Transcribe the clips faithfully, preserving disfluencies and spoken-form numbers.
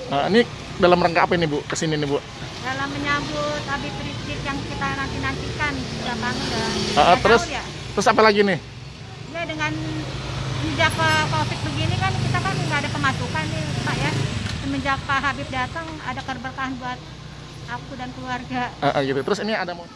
Nah, ini dalam rangka apa ini Bu? Kesini nih Bu? Dalam menyambut Habib Rizik yang kita nanti-nantikan di Lapangan dan Uh, terus, ya. terus apa lagi nih? Ya dengan sejak Covid begini kan kita kan nggak ada pemasukan nih Pak ya. Semenjak Pak Habib datang ada keberkahan buat aku dan keluarga. Uh, uh, gitu. Terus ini ada mau?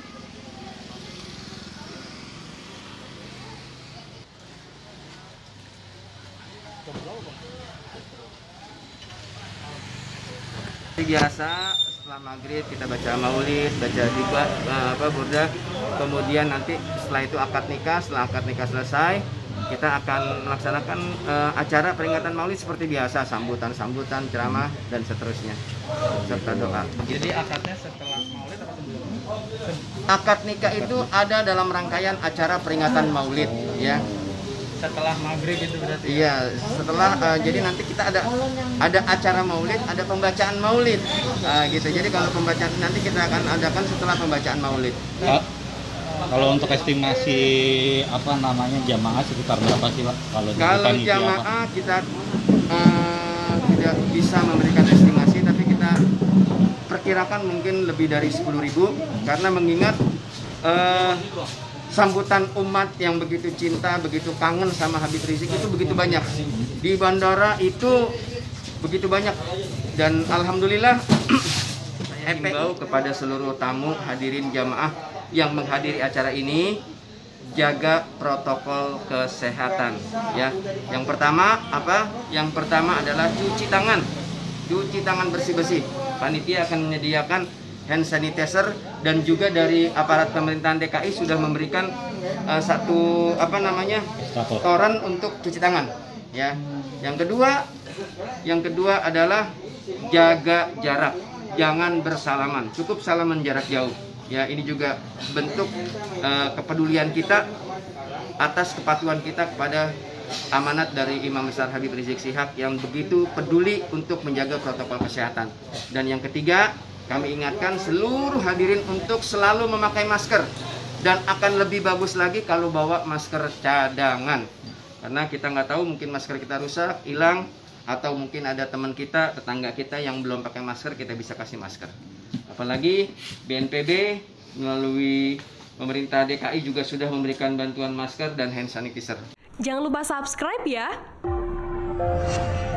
Biasa setelah maghrib kita baca maulid, baca diklat, apa burda, kemudian nanti setelah itu akad nikah. Setelah akad nikah selesai, kita akan melaksanakan uh, acara peringatan maulid seperti biasa, sambutan-sambutan, ceramah dan seterusnya serta doa. Jadi akadnya setelah maulid atau sebelum? Akad nikah itu ada dalam rangkaian acara peringatan maulid, ya. Setelah maghrib itu berarti? Iya, setelah uh, jadi nanti kita ada ada acara maulid, ada pembacaan maulid, uh, gitu. Jadi kalau pembacaan nanti kita akan adakan setelah pembacaan maulid. Uh, kalau untuk estimasi apa namanya jamaah sekitar berapa sih Pak? Kalau, kalau jamaah kita uh, tidak bisa memberikan estimasi, tapi kita perkirakan mungkin lebih dari sepuluh ribu karena mengingat uh, sambutan umat yang begitu cinta, begitu kangen sama Habib Rizik itu begitu banyak. Di bandara itu begitu banyak. Dan alhamdulillah saya himbau kepada seluruh tamu hadirin jamaah yang menghadiri acara ini, jaga protokol kesehatan ya. Yang pertama apa? Yang pertama adalah cuci tangan. Cuci tangan bersih-bersih. Panitia akan menyediakan hand sanitizer dan juga dari aparat pemerintahan D K I sudah memberikan uh, satu apa namanya toran untuk cuci tangan ya. Yang kedua yang kedua adalah jaga jarak, jangan bersalaman, cukup salaman jarak jauh ya. Ini juga bentuk uh, kepedulian kita atas kepatuhan kita kepada amanat dari Imam Besar Habib Rizik Syihab yang begitu peduli untuk menjaga protokol kesehatan. Dan yang ketiga, kami ingatkan seluruh hadirin untuk selalu memakai masker. Dan akan lebih bagus lagi kalau bawa masker cadangan. Karena kita nggak tahu, mungkin masker kita rusak, hilang, atau mungkin ada teman kita, tetangga kita yang belum pakai masker, kita bisa kasih masker. Apalagi B N P B melalui pemerintah D K I juga sudah memberikan bantuan masker dan hand sanitizer. Jangan lupa subscribe ya.